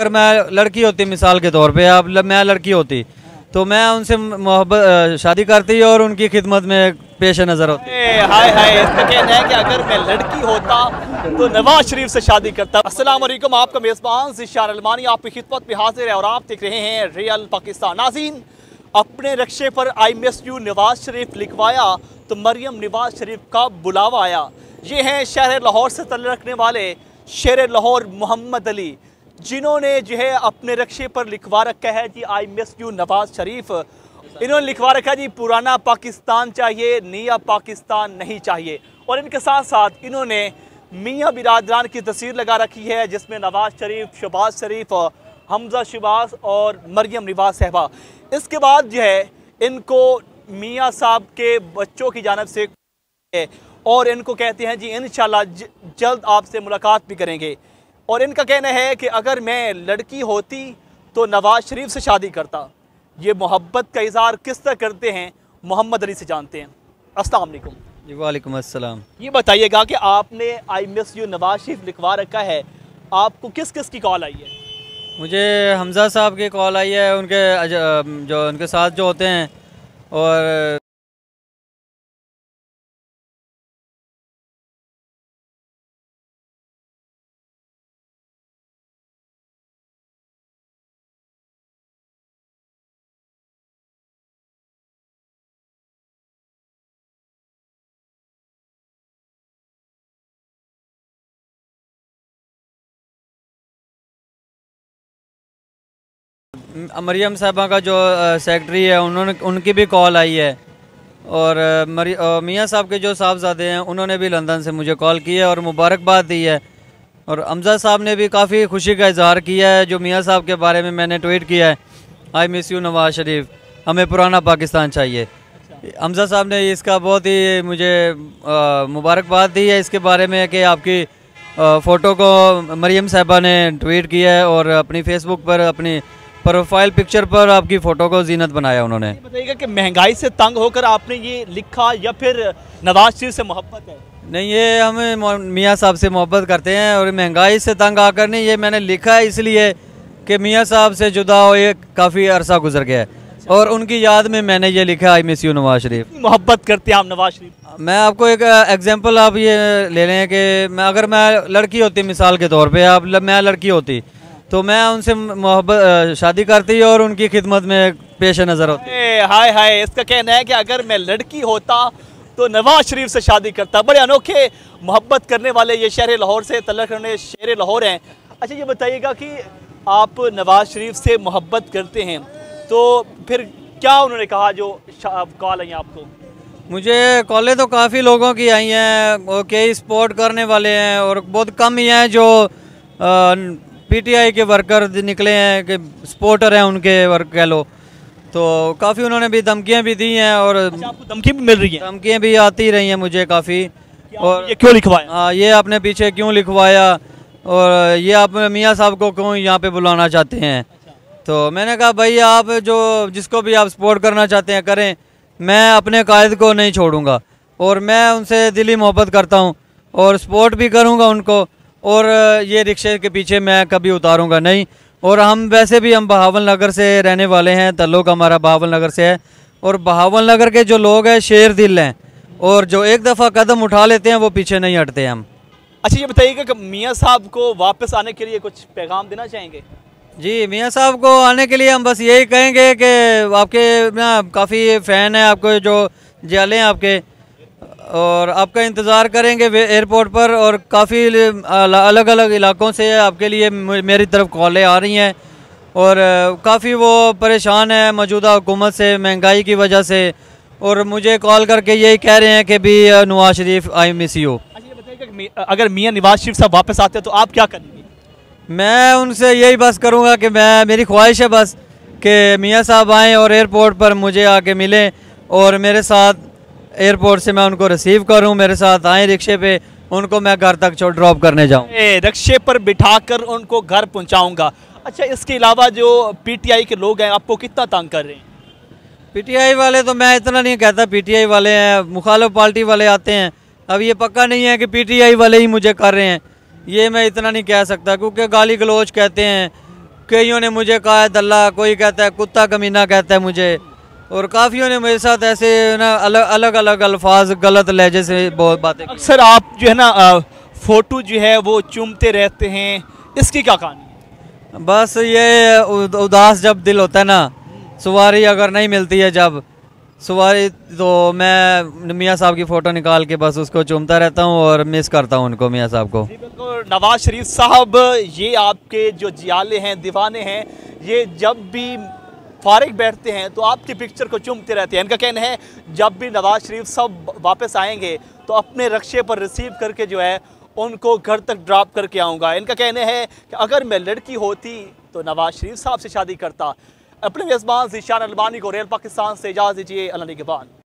अगर मैं लड़की होती, मिसाल के तौर पे आप मैं लड़की होती तो मैं उनसे मोहब्बत शादी करती और उनकी खिदमत में पेश नज़र होती। हाय हाय, इसका कहना है कि अगर मैं लड़की होता तो नवाज शरीफ से शादी करता। अस्सलाम वालेकुम, आपका मेज़बान ज़िशान अलमानी आपकी खिदमत में हाजिर है और आप देख रहे हैं रियल पाकिस्तान। नाज़रीन, अपने रक्शे पर I miss you Nawaz Sharif लिखवाया तो मरियम नवाज शरीफ का बुलावा आया। ये हैं शहर लाहौर से तल्लुक़ रखने वाले शेर लाहौर मोहम्मद अली, जिन्होंने जो है अपने रक्शे पर लिखवा रखा है जी I miss you Nawaz Sharif. इन्होंने लिखवा रखा जी पुराना पाकिस्तान चाहिए, नया पाकिस्तान नहीं चाहिए। और इनके साथ साथ इन्होंने मियाँ बिरादरान की तस्वीर लगा रखी है जिसमें नवाज शरीफ, शहबाज शरीफ, हमजा शहबाज और मरियम नवाज साहबा। इसके बाद जो है इनको मियाँ साहब के बच्चों की जानिब से और इनको कहते हैं जी इंशाल्लाह जल्द आपसे मुलाकात भी करेंगे। और इनका कहना है कि अगर मैं लड़की होती तो नवाज शरीफ से शादी करता। ये मोहब्बत का इज़हार किस तरह करते हैं मोहम्मद अली से जानते हैं। अस्सलाम वालेकुम। जी वालेकुम अस्सलाम। ये बताइएगा कि आपने I miss you Nawaz Sharif लिखवा रखा है, आपको किस किस की कॉल आई है? मुझे हमजा साहब की कॉल आई है, उनके जो उनके साथ जो होते हैं, और मरियम साहबा का जो सेक्रेटरी है उनकी भी कॉल आई है। और मियाँ साहब के जो साहबजादे हैं उन्होंने भी लंदन से मुझे कॉल की है और मुबारकबाद दी है। और हमजा साहब ने भी काफ़ी खुशी का इजहार किया है जो मियाँ साहब के बारे में मैंने ट्वीट किया है, I miss you Nawaz Sharif, हमें पुराना पाकिस्तान चाहिए। हमजा साहब ने इसका बहुत ही मुझे मुबारकबाद दी है इसके बारे में कि आपकी फ़ोटो को मरियम साहबा ने ट्वीट किया है और अपनी फेसबुक पर अपनी प्रोफाइल पिक्चर पर आपकी फ़ोटो को जीनत बनाया उन्होंने। बताइएगा कि महंगाई से तंग होकर आपने ये लिखा या फिर नवाज शरीफ से मोहब्बत है? नहीं, ये हम मियाँ साहब से मोहब्बत करते हैं और महंगाई से तंग आकर नहीं, ये मैंने लिखा है इसलिए कि मियाँ साहब से जुदा हुए काफ़ी अरसा गुजर गया है और उनकी याद में मैंने ये लिखा I miss you Nawaz Sharif. मोहब्बत करते हैं आप नवाज शरीफ? मैं आपको एक एग्जांपल आप ये ले लें कि अगर मैं लड़की होती, मिसाल के तौर पे मैं लड़की होती तो मैं उनसे मोहब्बत शादी करती और उनकी खिदमत में पेश नज़र होती। हाय हाय, इसका कहना है कि अगर मैं लड़की होता तो नवाज शरीफ से शादी करता। बड़े अनोखे मोहब्बत करने वाले ये शहर लाहौर से तल्लुक़ रखने शेर लाहौर हैं। अच्छा, ये बताइएगा कि आप नवाज शरीफ से मोहब्बत करते हैं तो फिर क्या उन्होंने कहा जो कॉल आई आपको? मुझे कॉलें तो काफ़ी लोगों की आई हैं और कई सपोर्ट करने वाले हैं और बहुत कम ही हैं जो पीटीआई के वर्कर निकले हैं कि सपोर्टर हैं उनके वर्क कह लो। तो काफ़ी उन्होंने भी धमकियाँ भी दी हैं और आपको धमकी भी मिल रही है? धमकियाँ भी आती रही हैं मुझे काफ़ी। और ये क्यों लिखवाया? हाँ, ये आपने पीछे क्यों लिखवाया और ये आप मियाँ साहब को क्यों यहाँ पे बुलाना चाहते हैं? तो मैंने कहा भाई आप जिसको भी आप सपोर्ट करना चाहते हैं करें, मैं अपने कायद को नहीं छोड़ूंगा और मैं उनसे दिली मोहब्बत करता हूँ और सपोर्ट भी करूँगा उनको और ये रिक्शे के पीछे मैं कभी उतारूंगा नहीं। और हम वैसे भी हम बहावल नगर से रहने वाले हैं, तल्लुक़ हमारा बहावल नगर से है और बहावल नगर के जो लोग हैं शेर दिल हैं और जो एक दफ़ा कदम उठा लेते हैं वो पीछे नहीं हटते हम। अच्छा, ये बताइएगा कि मियाँ साहब को वापस आने के लिए कुछ पैगाम देना चाहेंगे? जी, मियाँ साहब को आने के लिए हम बस यही कहेंगे कि आपके ना काफ़ी फ़ैन है, आपको जो जाले हैं आपके, और आपका इंतज़ार करेंगे एयरपोर्ट पर। और काफ़ी अलग अलग इलाकों से आपके लिए मेरी तरफ कॉलें आ रही हैं और काफ़ी वो परेशान है मौजूदा हुकूमत से, महंगाई की वजह से, और मुझे कॉल करके यही कह रहे हैं कि भी Nawaz Sharif I miss you. अच्छा, ये बताइएगा कि अगर मियाँ नवाज शरीफ साहब वापस आते हैं तो आप क्या करेंगे? मैं उनसे यही बस करूँगा कि मेरी ख्वाहिश है बस कि मियाँ साहब आएँ और एयरपोर्ट पर मुझे आके मिलें और मेरे साथ एयरपोर्ट से मैं उनको रिसीव करूं, मेरे साथ आए रिक्शे पे, उनको मैं घर तक ड्रॉप करने जाऊं। रिक्शे पर बिठाकर उनको घर पहुंचाऊंगा। अच्छा, इसके अलावा जो पीटीआई के लोग हैं आपको कितना तंग कर रहे हैं? पीटीआई वाले तो मैं इतना नहीं कहता, पीटीआई वाले हैं, मुखालिफ पार्टी वाले आते हैं। अब ये पक्का नहीं है कि पीटीआई वाले ही मुझे कर रहे हैं, ये मैं इतना नहीं कह सकता क्योंकि गाली गलोच कहते हैं कईयों ने मुझे कहा है दल्ला, कोई कहता है कुत्ता कमीना कहता है मुझे, और काफ़ियों ने मेरे साथ ऐसे ना अलग अलग अल्फाज गलत लहजे से बहुत बातें की। अक्सर आप जो है ना फ़ोटो जो है वो चूमते रहते हैं, इसकी क्या कहानी है? बस ये उदास जब दिल होता है ना, सवारी अगर नहीं मिलती है जब सवारी, तो मैं मियाँ साहब की फ़ोटो निकाल के बस उसको चूमता रहता हूँ और मिस करता हूँ उनको, मियाँ साहब को। जी बिल्कुल, नवाज शरीफ साहब ये आपके जो जियाले हैं, दीवाने हैं, ये जब भी फारिग बैठते हैं तो आपकी पिक्चर को चूमते रहते हैं। इनका कहना है जब भी नवाज शरीफ साहब वापस आएंगे तो अपने रक्शे पर रिसीव करके जो है उनको घर तक ड्रॉप करके आऊँगा। इनका कहना है कि अगर मैं लड़की होती तो नवाज शरीफ साहब से शादी करता। अपने मेज़बान ज़ीशान अलमानी को रियल पाकिस्तान से इजाज़त दीजिए। अल्लाह निगहबान।